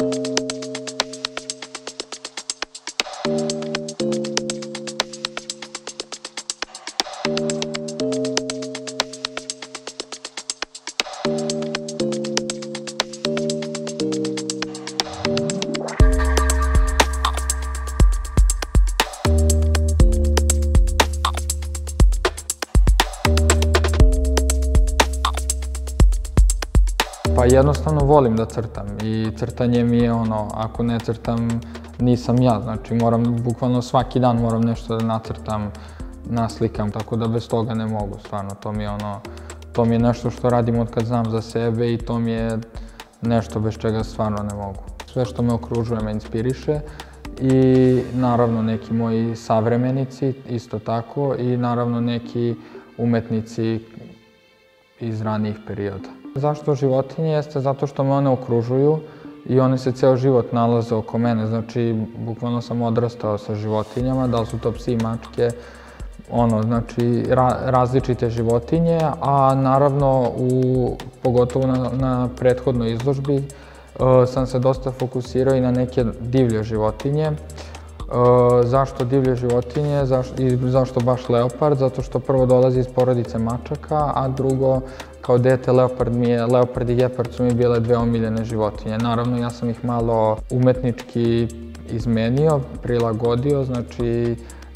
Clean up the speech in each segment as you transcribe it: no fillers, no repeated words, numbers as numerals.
Pa jednostavno volim da crtam i crtanje mi je ono, ako ne crtam nisam ja, znači moram, bukvalno svaki dan moram nešto da nacrtam, naslikam, tako da bez toga ne mogu, stvarno, to mi je nešto što radim od kad znam za sebe i to mi je nešto bez čega stvarno ne mogu. Sve što me okružuje me inspiriše i naravno neki moji savremenici isto tako i naravno neki umetnici iz ranijih perioda. Zašto životinje? Jeste zato što me one okružuju i one se ceo život nalaze oko mene. Znači, bukvalno sam odrastao sa životinjama, da li su to psi, mačke, znači različite životinje, a naravno, pogotovo na prethodnoj izložbi, sam se dosta fokusirao i na neke divlje životinje. Zašto divlje životinje i zašto baš leopard? Zato što prvo dolazi iz porodice mačaka, a drugo, kao dete leopard i gepard su mi bile dve omiljene životinje. Naravno, ja sam ih malo umetnički izmenio, prilagodio, znači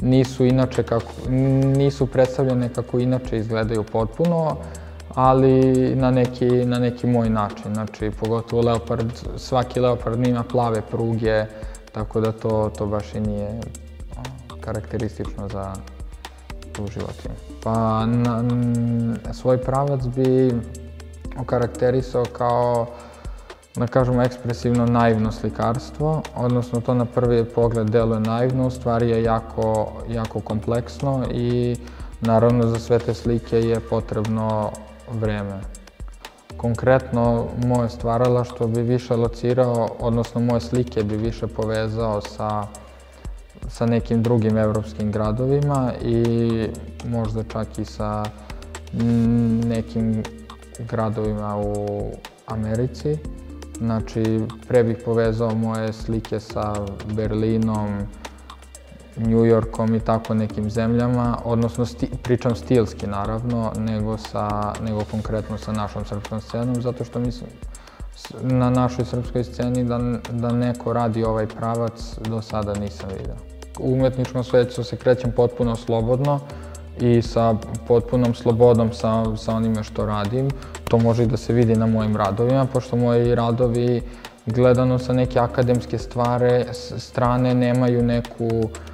nisu predstavljene kako inače izgledaju potpuno, ali na neki moj način. Znači, pogotovo svaki leopard ima plave pruge, tako da to baš i nije karakteristično za tu životinju. Pa svoj pravac bi okarakterisao kao, da kažemo, ekspresivno naivno slikarstvo, odnosno to na prvi pogled deluje naivno, u stvari je jako kompleksno i naravno za sve te slike je potrebno vreme. Konkretno, moje stvaralaštvo bi više locirao, odnosno moje slike bi više povezao sa nekim drugim evropskim gradovima i možda čak i sa nekim gradovima u Americi. Znači, pre bih povezao moje slike sa Berlinom, New Yorkom i tako nekim zemljama, odnosno pričam stilski naravno, nego konkretno sa našom srpskom scenom, zato što mislim na našoj srpskoj sceni da neko radi ovaj pravac do sada nisam vidio. U umetničkom svetu se krećem potpuno slobodno i sa potpunom slobodom sa onime što radim. To može i da se vidi na mojim radovima, pošto moji radovi gledano sa neke akademske strane nemaju neku,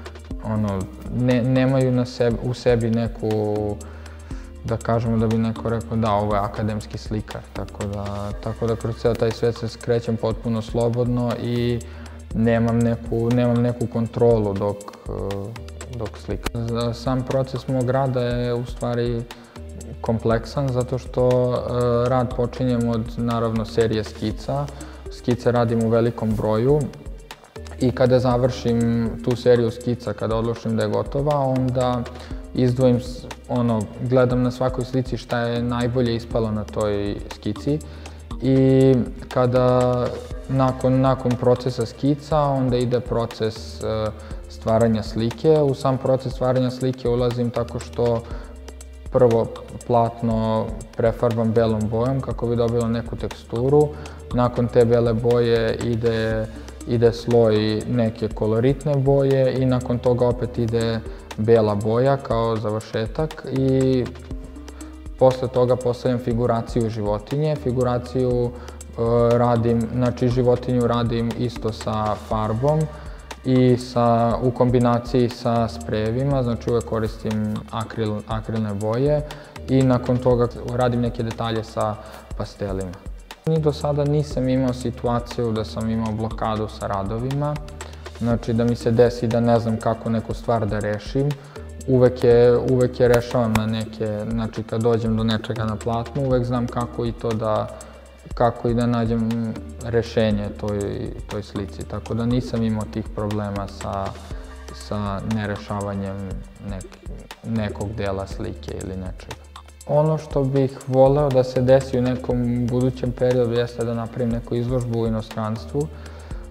nemaju u sebi neku, da kažemo da bi neko rekao da ovo je akademski slikar. Tako da kroz ceo taj svet se krećem potpuno slobodno i nemam neku kontrolu dok slikam. Sam proces mog rada je u stvari kompleksan zato što rad počinjem od naravno serije skica. Skice radim u velikom broju i kada završim tu seriju skica, kada odlučim da je gotova, onda izdvojim, gledam na svakoj slici šta je najbolje ispalo na toj skici i kada nakon procesa skica onda ide proces stvaranja slike. U sam proces stvaranja slike ulazim tako što prvo platno prefarbam belom bojom kako bi dobilo neku teksturu. Nakon te bele boje ide sloj neke koloritne boje i nakon toga opet ide bela boja kao završetak i posle toga postavljam figuraciju životinje. Figuraciju radim, znači životinju radim isto sa farbom i u kombinaciji sa sprejevima, znači uvek koristim akrilne boje i nakon toga radim neke detalje sa pastelima. Ni do sada nisam imao situaciju da sam imao blokadu sa radovima, znači da mi se desi da ne znam kako neku stvar da rešim. Uvek je rešavam na neke, znači kad dođem do nečega na platnu, uvek znam kako i da nađem rešenje toj slici. Tako da nisam imao tih problema sa nerešavanjem nekog dela slike ili nečega. Ono što bih voleo da se desi u nekom budućem periodu jeste da napravim neku izložbu u inostranstvu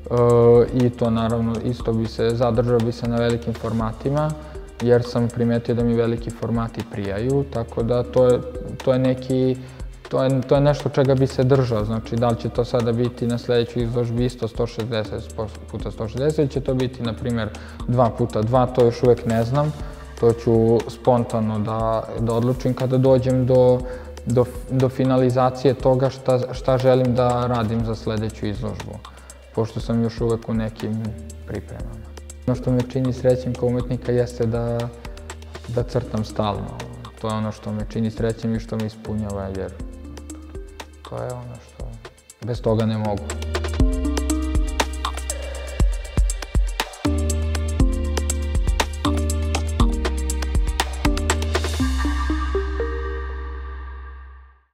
i to naravno isto zadržao bi se na velikim formatima, jer sam primetio da mi veliki formati prijaju, tako da to je nešto čega bi se držao. Znači, da li će to sada biti na sljedećoj izložbi isto 160 puta 160 ili će to biti, na primjer, 2 puta 2, to još uvijek ne znam. To ću spontano da odlučim kada dođem do finalizacije toga šta želim da radim za sljedeću izložbu, pošto sam još uvijek u nekim pripremama. Ono što me čini srećnim kao umetnika jeste da crtam stalno. To je ono što me čini srećnim i što me ispunjava, jer to je ono što bez toga ne mogu.